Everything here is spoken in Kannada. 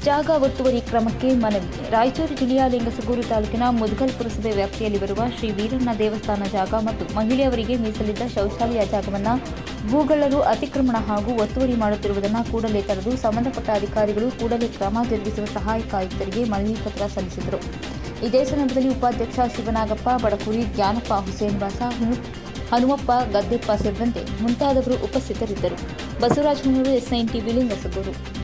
ಜಾಗ ಒತ್ತುವರಿ ಕ್ರಮಕ್ಕೆ ಮನವಿ. ರಾಯಚೂರು ಜಿಲ್ಲೆಯ ಲಿಂಗಸಗೂರು ತಾಲೂಕಿನ ಮುದಗಲ್ ಪುರಸಭೆ ವ್ಯಾಪ್ತಿಯಲ್ಲಿ ಬರುವ ಶ್ರೀ ವೀರಣ್ಣ ದೇವಸ್ಥಾನ ಜಾಗ ಮತ್ತು ಮಹಿಳೆಯರಿಗೆ ಮೀಸಲಿದ್ದ ಶೌಚಾಲಯ ಜಾಗವನ್ನು ಭೂಗಳ್ಳರು ಅತಿಕ್ರಮಣ ಹಾಗೂ ಒತ್ತುವರಿ ಮಾಡುತ್ತಿರುವುದನ್ನು ಕೂಡಲೇ ತಡೆದು ಸಂಬಂಧಪಟ್ಟ ಅಧಿಕಾರಿಗಳು ಕೂಡಲೇ ಕ್ರಮ ಜರುಗಿಸುವ ಸಹಾಯಕ ಆಯುಕ್ತರಿಗೆ ಮನವಿ ಪತ್ರ ಸಲ್ಲಿಸಿದರು. ಇದೇ ಸಂದರ್ಭದಲ್ಲಿ ಉಪಾಧ್ಯಕ್ಷ ಶಿವನಾಗಪ್ಪ, ಬಡಕೂರಿ ಜ್ಞಾನಪ್ಪ, ಹುಸೇನ್ ಬಾಸ, ಹನುಮಪ್ಪ, ಗದ್ದೆಪ್ಪ ಸೇರಿದಂತೆ ಮುಂತಾದವರು ಉಪಸ್ಥಿತರಿದ್ದರು. Basavaraj Hunur, S9 TV, Lingasugur.